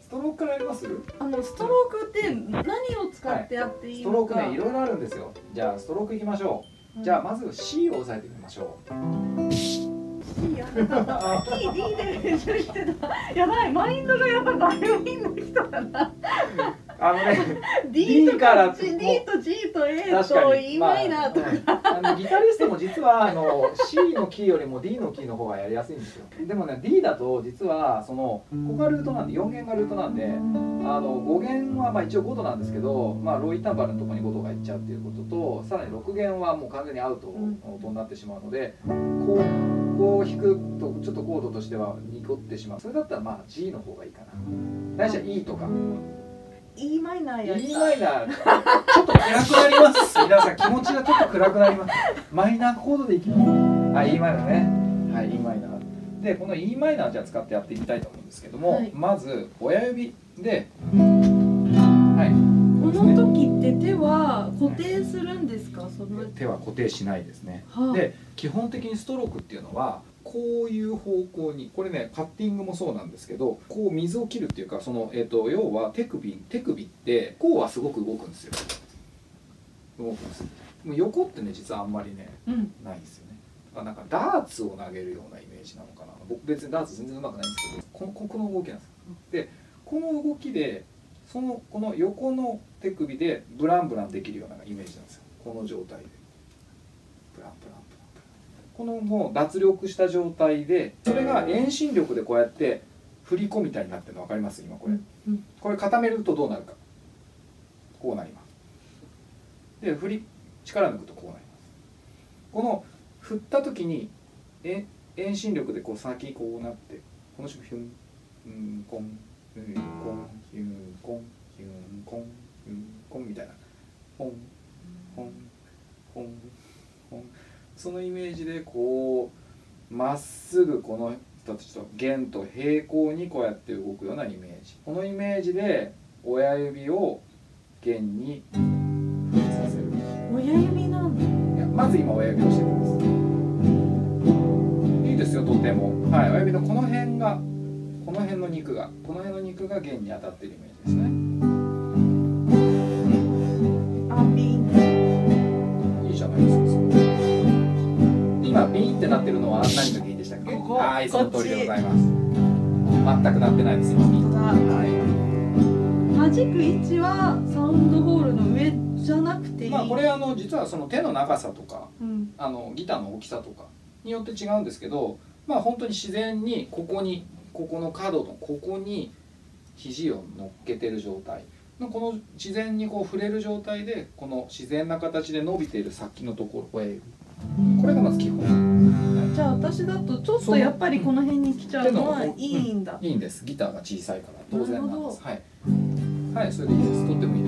ストロークからやります？ ストロークって何を使ってやっていいストロのか。 ークねいろいろあるんですよ。じゃあストロークいきましょう。じゃあまず C を押さえてみましょう。 D やだ。D で練習してた。やばい、マインドがやっぱバイオリンの人だな。D とか D と G と A と E マイナーとか、 ギタリストも実はC のキーよりも D のキーの方がやりやすいんですよ。でもね D だと実はここがルートなんで4弦がルートなんで5弦は一応5度なんですけど、ロイタンバルのところに5度がいっちゃうっていうことと、さらに6弦はもう完全にアウトの音になってしまうので、こう弾くとちょっとコードとしては濁ってしまう。それだったらG の方がいいかな。ないしは E とか。 E マイナーやった。 E マイナーちょっと暗くなります皆さん、気持ちがちょっと暗くなります。マイナーコードでいきます。E マイナーね。はい、E マイナーで、この E マイナーじゃあ使ってやってみたいと思うんですけども、まず親指で、 この時って手は固定するんですか？ 手は固定しないですね。で、基本的にストロークっていうのはこういう方向に、これねカッティングもそうなんですけど、こう水を切るっていうか、要は手首ってこうはすごく動くんですよ。動くんです。横ってね実はあんまりね、ないんですよね。なんかダーツを投げるようなイメージなのかな。僕別にダーツ全然うまくないんですけど、この動きなんです。でこの動きでこの横の手首でブランブランできるようなイメージなんですよ。この状態でブランブランブランブラン、このもう脱力した状態で、それが遠心力でこうやって振り子みたいになってるの分かります？今これ固めるとどうなるか、こうなります。で力抜くとこうなります。この振った時に遠心力でこう先こうなって、この瞬間ヒュンコンヒュンコンヒュンコンヒュンコンヒュンコンみたいな、ポンポンポンポン、そのイメージでこうまっすぐこの人たちと弦と平行にこうやって動くようなイメージ。このイメージで親指を弦に振りさせる。 親指なんだ。 いや、まず今親指をしてみます。いいですよ、とても。はい、親指のこの辺の肉が弦に当たってるイメージですね。いいじゃないですか。今ビーンってなってるのは何の原因でしたっけ？はい、その通りでございます。全くなってないです今ビーン。 弾く位置はサウンドホールの上じゃなくていい。 これ実はその手の長さとか、ギターの大きさとかによって違うんですけど、本当に自然にここの角のここに肘を乗っけてる状態の、この自然にこう触れる状態で、この自然な形で伸びている先のところ、親指、これがまず基本。 じゃあ私だとちょっとやっぱりこの辺に来ちゃうのはいいんだ。 いいんです。ギターが小さいから当然なんです。はい、それでいいです。とってもいいです。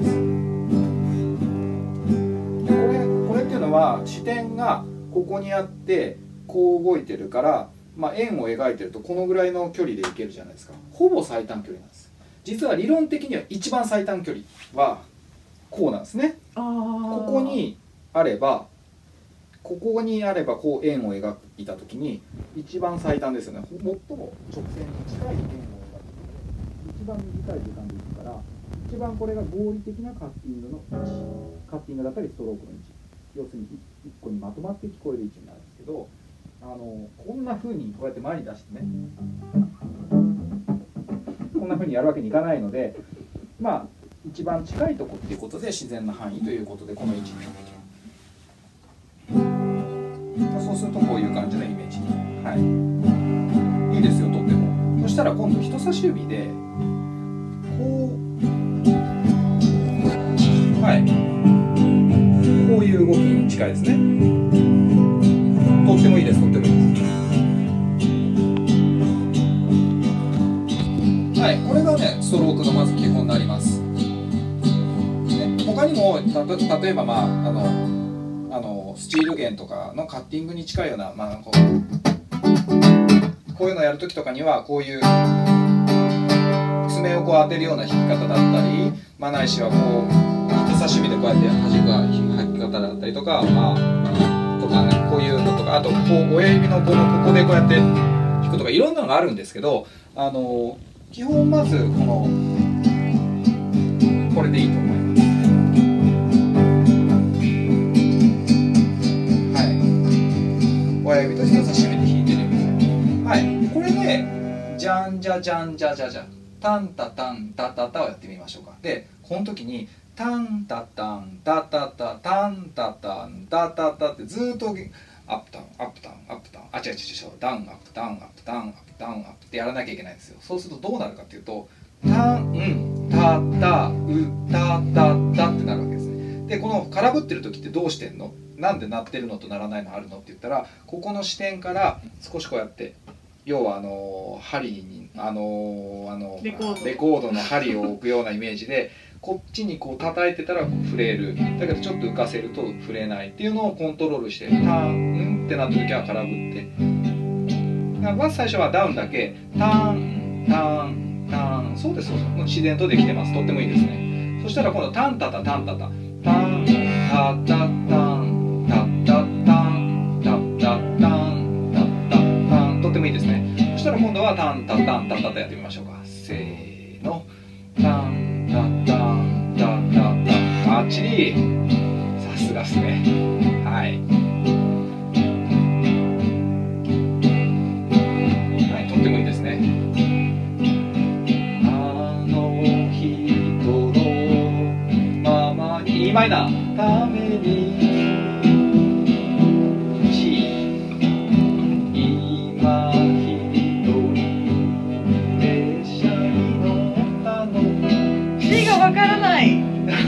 でこれっていうのは視点がここにあってこう動いてるから、円を描いてるとこのぐらいの距離でいけるじゃないですか。ほぼ最短距離なんです。実は理論的には一番最短距離はこうなんですね。ここにあればこう円を描いた時に一番最短ですよね。最も直線に近い円を描くので一番短い時間でいくから、一番これが合理的なカッティングの位置、カッティングだったりストロークの位置、要するに一個にまとまって聞こえる位置になるんですけど、こんな風にこうやって前に出してね、こんな風にやるわけにいかないので、一番近いとこっていうことで自然な範囲ということでこの位置になってきます。そうするとこういう感じのイメージに、いいですよ、とっても。そしたら今度人差し指でこういう動きに近いですね。とってもいいです。とってもいいです。これがねストロークのまず基本になります。他にも例えばスチール弦とかのカッティングに近いような、こういうのをやるときとかにはこういう爪をこう当てるような弾き方だったり、ないしはこう人差し指でこうやって弾く弾き方だったりとか、こういうのとか、あとこう親指のここでこうやって弾くとか、いろんなのがあるんですけど、 基本まずこれでいいと思います。はい、親指と人差し指で弾いてみます。はい、これでじゃんじゃじゃんじゃじゃじゃタンタタンタタタをやってみましょうか。でこの時にタンタタンタタタタンタタンタタタってずっとアップダウンアップダウンアップダウン、あ違う違う違う、ダウンアップダウンアップダウンアップダウンアップってやらなきゃいけないんですよ。そうするとどうなるかっていうとタンタタウタタタってなるわけですね。でこの空振ってる時ってどうしてんの、なんで鳴ってるのと鳴らないのあるのって言ったら、ここの視点から少しこうやって、要は針にレコードの針を置くようなイメージでこっちにこう叩いてたら触れる、だけどちょっと浮かせると触れないっていうのをコントロールして、タンってなった時は空振って、まず最初はダウンだけタンタンタン、そうですそうです、自然とできてます。とってもいいですね。そしたら今度タンタタタンタタタンタタタンタタタンタタタンタタタン、とってもいいですね。そしたら今度はタンタタンタタタやってみましょうか。せーの、タンタタンタタタ、バッチリ、さすがですね。はい、はい、とってもいいですね。E マイナーために今一人列車に乗ったの C がわからない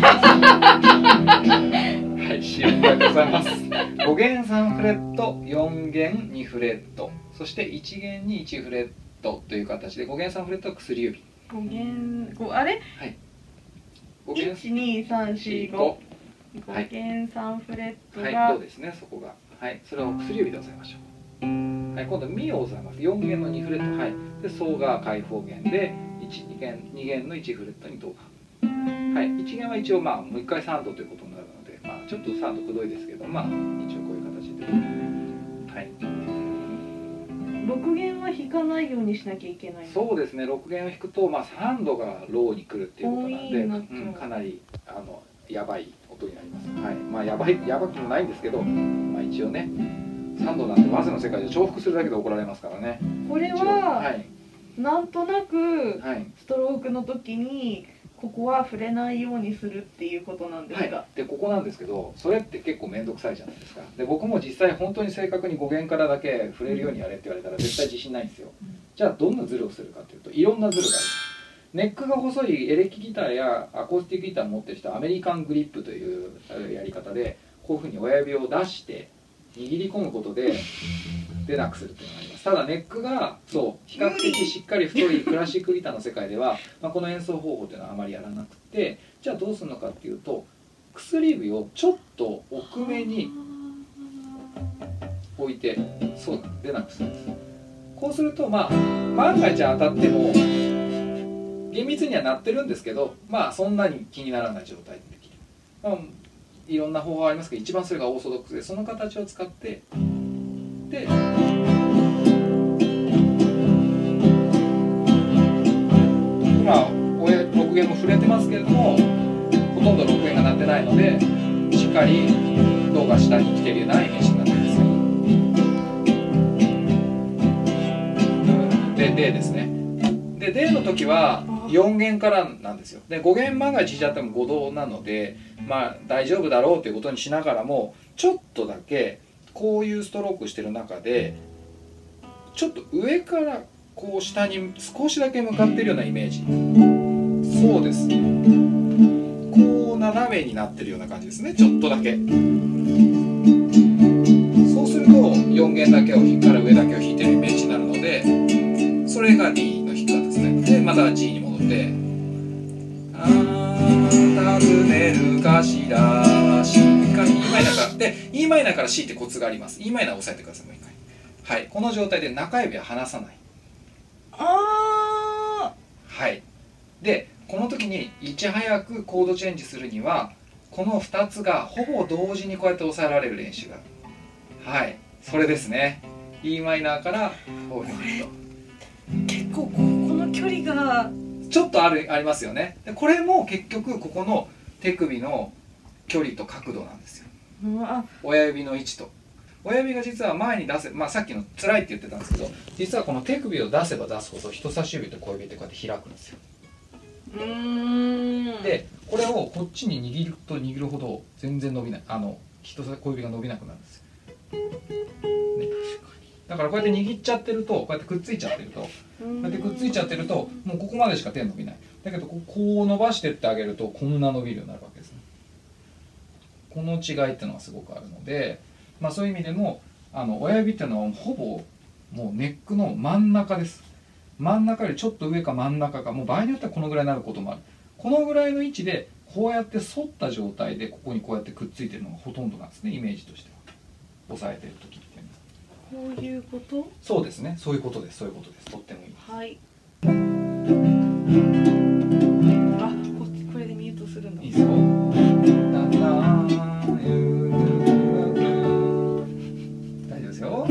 はい、C でございます。5弦3フレット、4弦2フレット、そして1弦に1フレットという形で5弦3フレットは薬指、 5弦あれ、 はい、 12345、5弦3フレットが、 はい、どうですね、そこが、はい、それを薬指で押さえましょう。はい、今度ミを押さえます。4弦の2フレット、はい、でソが開放弦で2弦の1フレットにドが、はい、1弦は一応もう1回3度ということになるので、ちょっと3度くどいですけど、一応こういう形で、はい、 6弦は弾かないようにしなきゃいけない。 そうですね、6弦を弾くと、3度がローに来るっていうことなんで、かなりやばい音になります。はい、やばくもないんですけど、一応ね、3度なんてバスの世界で重複するだけで怒られますからね。 これは、なんとなくストロークの時にここは触れないようにするっていうことなんですか。 でここなんですけど、それって結構面倒くさいじゃないですか。で僕も実際本当に正確に5弦からだけ触れるようにやれって言われたら絶対自信ないんですよ。じゃあどんなズルをするかっていうと、いろんなズルがある。ネックが細いエレキギターやアコースティックギターを持ってる人はアメリカングリップというやり方で、こういうふうに親指を出して握り込むことで出なくするっていうのがあります。ただネックが比較的しっかり太いクラシックギターの世界では、この演奏方法っていうのはあまりやらなくて、じゃあどうするのかっていうと、薬指をちょっと奥めに置いて出なくするんです。こうすると万が一当たっても厳密にはなってるんですけど、そんなに気にならない状態でできる。いろんな方法ありますけど、一番それがオーソドックスで、その形を使ってで今6弦も触れてますけれども、ほとんど6弦が鳴ってないので、しっかり胴が下に来ているようなイメージになってます。でですね。で D の時は4弦からなんですよ。で5弦万が一弾いちゃっても5度なので、大丈夫だろうということにしながらも、ちょっとだけこういうストロークしてる中で、ちょっと上からこう下に少しだけ向かってるようなイメージ。そうです。こう斜めになってるような感じですね。ちょっとだけ。そうすると4弦だけをから上だけを弾いてるイメージになるので、それが D の弾き方ですね。でまた G に戻って「ああ尋ねるかしら C」から E マイナーからで E マイナーから C ってコツがあります。 E マイナーを押さえてください。もう一回。はい、この状態で中指は離さない。はい。でこの時にいち早くコードチェンジするには、この2つがほぼ同時にこうやって押さえられる練習がある。はい、それですね。 E マイナーからこういうふうにと結構この距離がちょっとありますよね。でこれも結局ここの手首の距離と角度なんですよ。親指の位置と。親指が実は前に出せ、さっきの辛いって言ってたんですけど、実はこの手首を出せば出すほど人差し指と小指ってこうやって開くんですよ。でこれをこっちに握ると握るほど全然伸びない、小指が伸びなくなるんですよ、ね、だからこうやって握っちゃってると、こうやってくっついちゃってると、こうやってくっついちゃってるともうここまでしか手伸びない。だけどこう伸ばしてってあげるとこんな伸びるようになるわけですね。この違いっていうのがすごくあるので、そういう意味でも親指っていうのはほぼもうネックの真ん中です。真ん中よりちょっと上か真ん中か、もう場合によってはこのぐらいになることもある。このぐらいの位置でこうやって反った状態でここにこうやってくっついてるのがほとんどなんですね、イメージとしては。押さえてる時っていうのは。 こういうこと？ そうですね、そういうことです、そういうことです。とってもいいです。 はい。これでミュートするの。いいですよ。 大丈夫ですよ。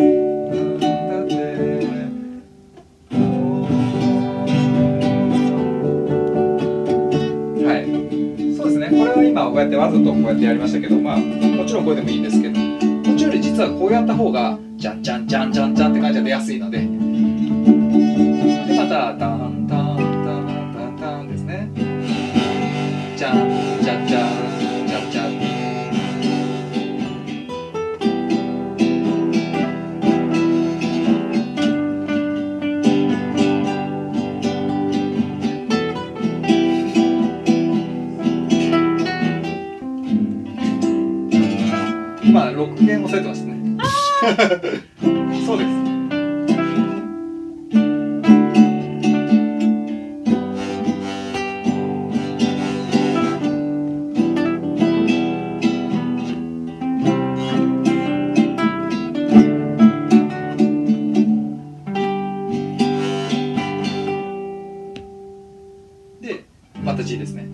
今こうやってわざとこうやってやりましたけど、もちろんこれでもいいんですけど、こっちより実はこうやった方がジャンジャンジャンジャンジャンって感じで出やすいので、でまたタンタンタンタンタンですね。ジャンジャンジャンジャンジャン。今6弦押さえてますね。そうです。で、また G ですね。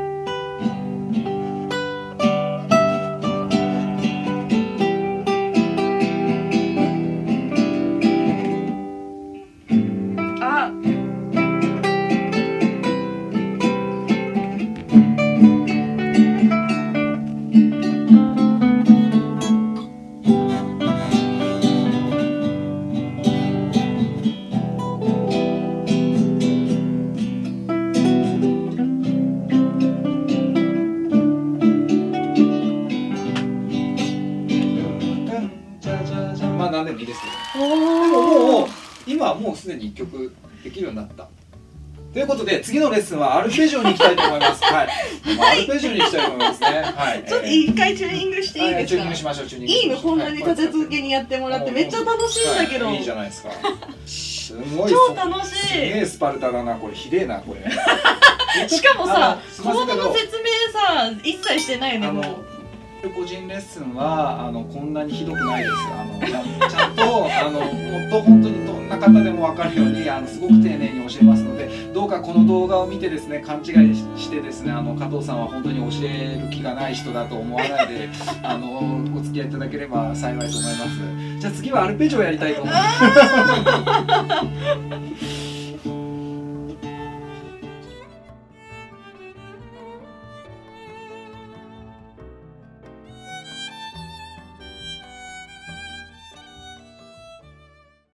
何でもいいですけど、でももう今はもうすでに1曲できるようになった。ということで次のレッスンはアルペジオに行きたいと思います。はい、アルペジオに行きたいと思いますね。はい。 ちょっと一回チューニングしていいですか？ チューニングしましょう。チューニング。 いいの、こんなに立て続けにやってもらってめっちゃ楽しいんだけど。 いいじゃないですか。すごい。 超楽しい。 すげえスパルタだなこれ。ひでえなこれ。 しかもさ、コードの説明さ一切してないねもう。 個人レッスンはこんなにひどくないです。ちゃんともっと本当にどんな方でも分かるようにすごく丁寧に教えますので、どうかこの動画を見てですね、勘違いしてですね、加藤さんは本当に教える気がない人だと思わないでお付き合いいただければ幸いと思います。じゃあ次はアルペジオやりたいと思います。